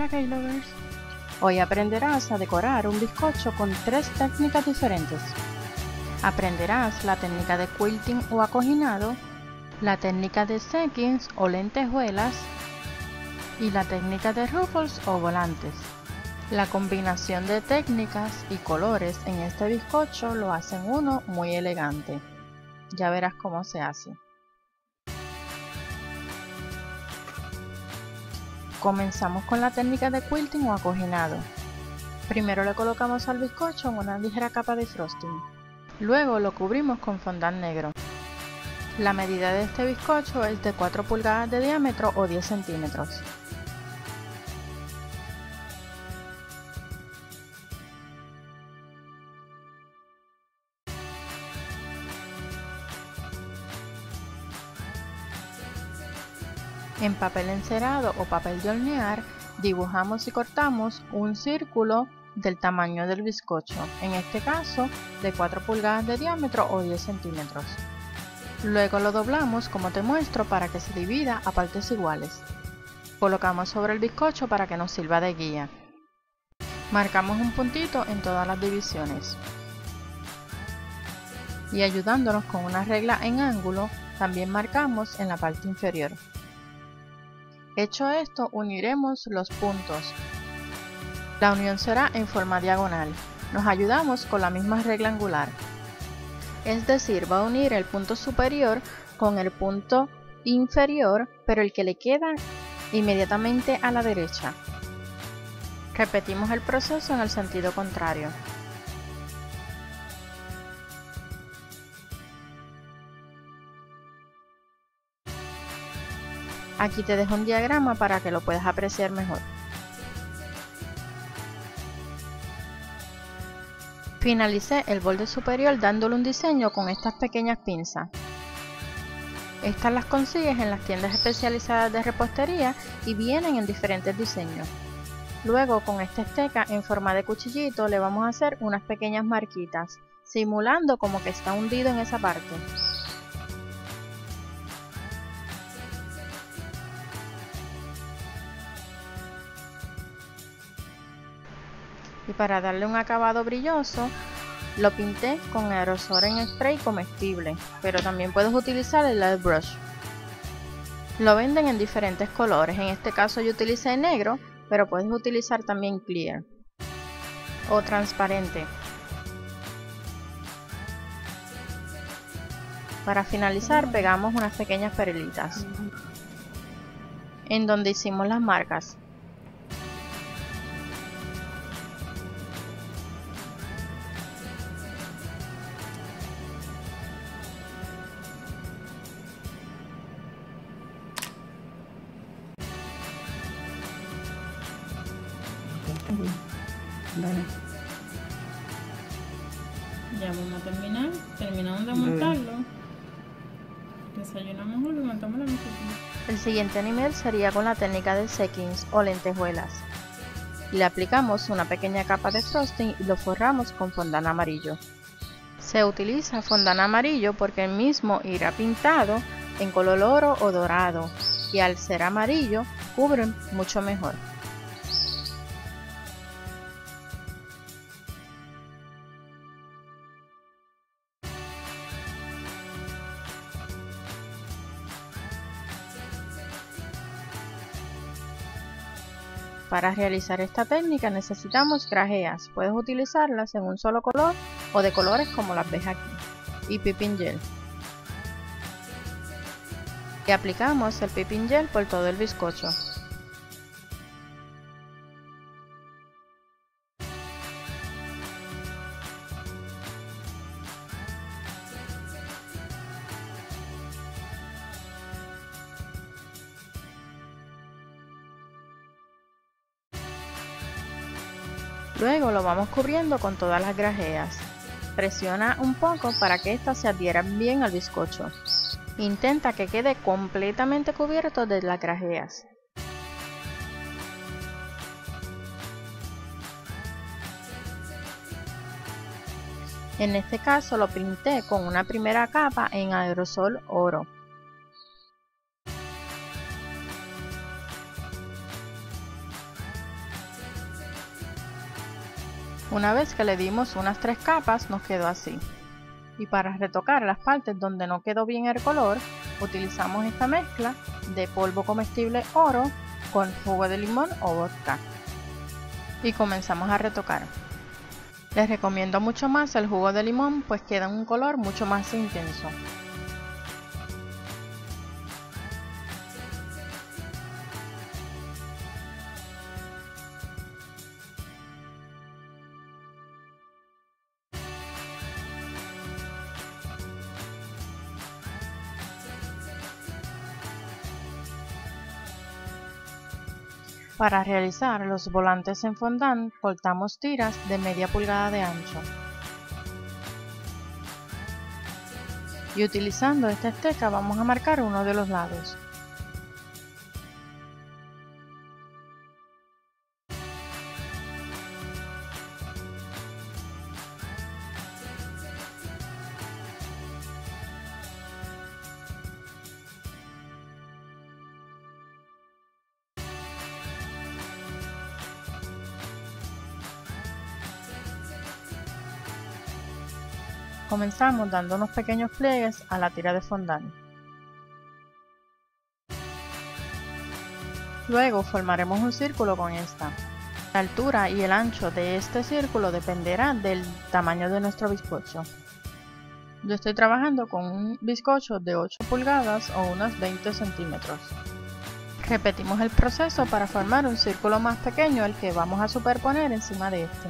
Hola cake lovers, hoy aprenderás a decorar un bizcocho con 3 técnicas diferentes. Aprenderás la técnica de quilting o acoginado, la técnica de sequins o lentejuelas y la técnica de ruffles o volantes. La combinación de técnicas y colores en este bizcocho lo hacen uno muy elegante. Ya verás cómo se hace. Comenzamos con la técnica de quilting o acoginado. Primero le colocamos al bizcocho una ligera capa de frosting. Luego lo cubrimos con fondant negro. La medida de este bizcocho es de 4 pulgadas de diámetro o 10 centímetros. En papel encerado o papel de hornear, dibujamos y cortamos un círculo del tamaño del bizcocho, en este caso de 4 pulgadas de diámetro o 10 centímetros. Luego lo doblamos como te muestro para que se divida a partes iguales. Colocamos sobre el bizcocho para que nos sirva de guía. Marcamos un puntito en todas las divisiones. Y ayudándonos con una regla en ángulo, también marcamos en la parte inferior. Hecho esto, uniremos los puntos. La unión será en forma diagonal. Nos ayudamos con la misma regla angular. Es decir, va a unir el punto superior con el punto inferior, pero el que le queda inmediatamente a la derecha. Repetimos el proceso en el sentido contrario. Aquí te dejo un diagrama para que lo puedas apreciar mejor. Finalicé el borde superior dándole un diseño con estas pequeñas pinzas. Estas las consigues en las tiendas especializadas de repostería y vienen en diferentes diseños. Luego con esta esteca en forma de cuchillito le vamos a hacer unas pequeñas marquitas, simulando como que está hundido en esa parte. Y para darle un acabado brilloso, lo pinté con aerosol en spray comestible, pero también puedes utilizar el LED brush. Lo venden en diferentes colores, en este caso yo utilicé negro, pero puedes utilizar también clear o transparente. Para finalizar pegamos unas pequeñas perlitas en donde hicimos las marcas. Vale. Ya vamos a terminar. Terminamos de montarlo. Desayunamos y levantamos la mesa. El siguiente nivel sería con la técnica de sequins o lentejuelas. Le aplicamos una pequeña capa de frosting y lo forramos con fondant amarillo. Se utiliza fondant amarillo porque el mismo irá pintado en color oro o dorado y al ser amarillo cubre mucho mejor. Para realizar esta técnica necesitamos grajeas, puedes utilizarlas en un solo color o de colores como las ves aquí, y piping gel. Y aplicamos el piping gel por todo el bizcocho. Luego lo vamos cubriendo con todas las grajeas. Presiona un poco para que éstas se adhieran bien al bizcocho. Intenta que quede completamente cubierto de las grajeas. En este caso lo pinté con una primera capa en aerosol oro. Una vez que le dimos unas 3 capas nos quedó así. Y para retocar las partes donde no quedó bien el color, utilizamos esta mezcla de polvo comestible oro con jugo de limón o vodka. Y comenzamos a retocar. Les recomiendo mucho más el jugo de limón, pues queda un color mucho más intenso. Para realizar los volantes en fondant, cortamos tiras de media pulgada de ancho. Y utilizando esta esteca vamos a marcar uno de los lados. Comenzamos dando unos pequeños pliegues a la tira de fondant. Luego formaremos un círculo con esta. La altura y el ancho de este círculo dependerá del tamaño de nuestro bizcocho. Yo estoy trabajando con un bizcocho de 8 pulgadas o unos 20 centímetros. Repetimos el proceso para formar un círculo más pequeño, el que vamos a superponer encima de este.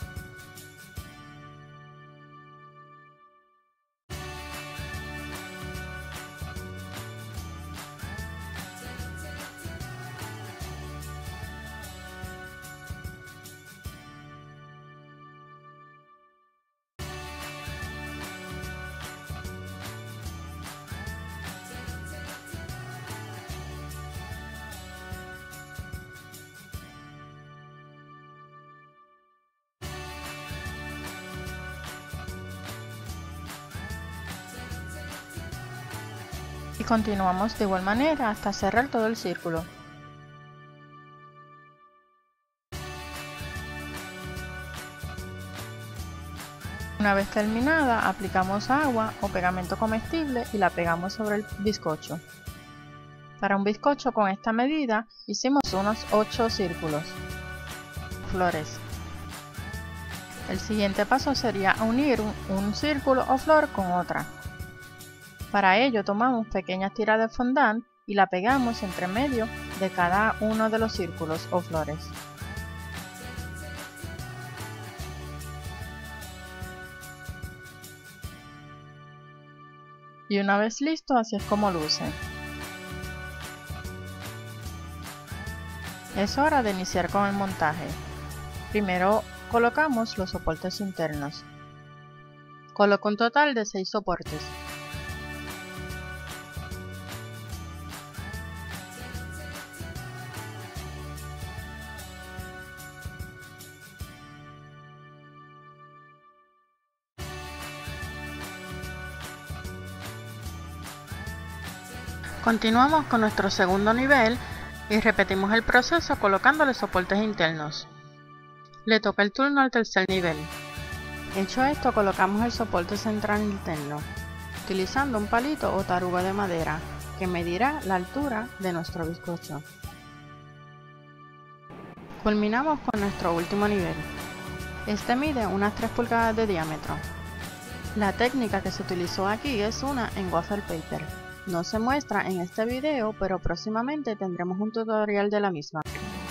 Y continuamos de igual manera hasta cerrar todo el círculo. Una vez terminada, aplicamos agua o pegamento comestible y la pegamos sobre el bizcocho. Para un bizcocho con esta medida hicimos unos 8 círculos. Flores. El siguiente paso sería unir un círculo o flor con otra. Para ello tomamos pequeñas tiras de fondant y la pegamos entre medio de cada uno de los círculos o flores. Y una vez listo, así es como luce. Es hora de iniciar con el montaje. Primero colocamos los soportes internos. Coloco un total de 6 soportes. Continuamos con nuestro segundo nivel y repetimos el proceso colocándole soportes internos. Le toca el turno al tercer nivel. Hecho esto, colocamos el soporte central interno, utilizando un palito o taruga de madera, que medirá la altura de nuestro bizcocho. Culminamos con nuestro último nivel. Este mide unas 3 pulgadas de diámetro. La técnica que se utilizó aquí es una en wafer paper. No se muestra en este video, pero próximamente tendremos un tutorial de la misma.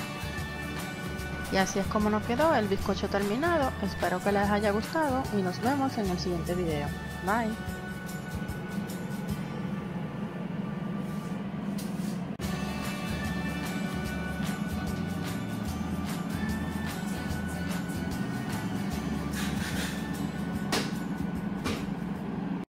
Y así es como nos quedó el bizcocho terminado. Espero que les haya gustado y nos vemos en el siguiente video. Bye.